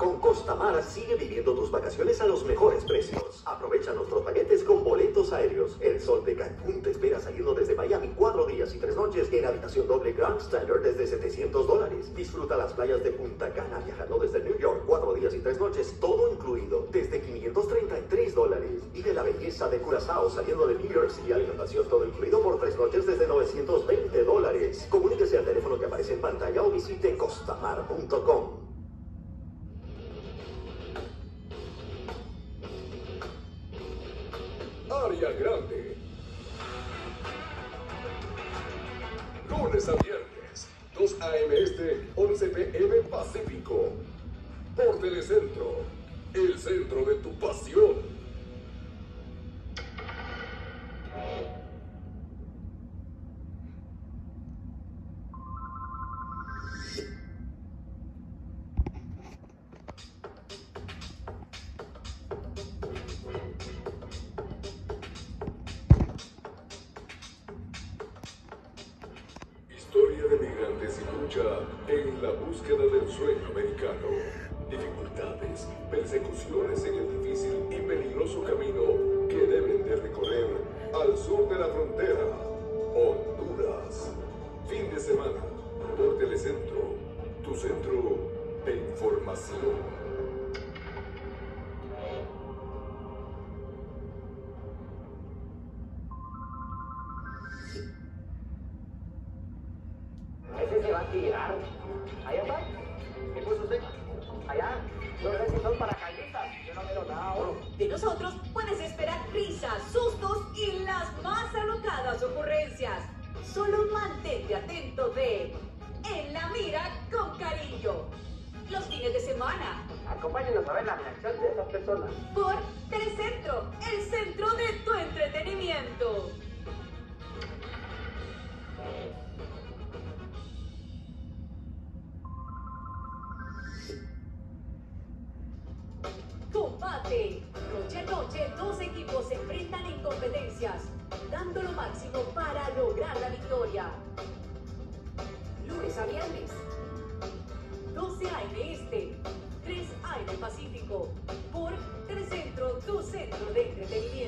Con Costamar sigue viviendo tus vacaciones a los mejores precios. Aprovecha nuestros paquetes con boletos aéreos. El Sol de Cancún te espera saliendo desde Miami 4 días y 3 noches en habitación doble Grand Standard desde $700. Disfruta las playas de Punta Cana viajando desde New York 4 días y 3 noches, todo incluido, desde $533. Y de la belleza de Curazao saliendo de New York City, alimentación todo incluido por 3 noches desde $920. Comuníquese al teléfono que aparece en pantalla o visite costamar.com. Área Grande. Lunes a viernes, 2 a.m. Este, 11 p.m. Pacífico. Por Telecentro, el centro de tu pasión. Historia de migrantes y lucha en la búsqueda del sueño americano. Dificultades, persecuciones en el difícil y peligroso camino que deben de recorrer al sur de la frontera, Honduras. Fin de semana, por Telecentro, tu centro de información. Ese se va a tirar. Allá está. ¿Qué puso usted? Allá. Yo no sé si son paracaidistas. Yo no veo nada. De nosotros puedes esperar risas, sustos y las más alocadas ocurrencias. Solo mantente atento de En la Mira con Cariño. Los fines de semana. Acompáñenos a ver la reacción de esas personas. Por Telecentro, el centro de tu entretenimiento. Combate. Noche a noche, dos equipos se enfrentan en competencias, dando lo máximo para lograr la victoria. Lunes a viernes, 12 a.m. Este, 3 a.m. Pacífico, por Telecentro, tu centro de entretenimiento.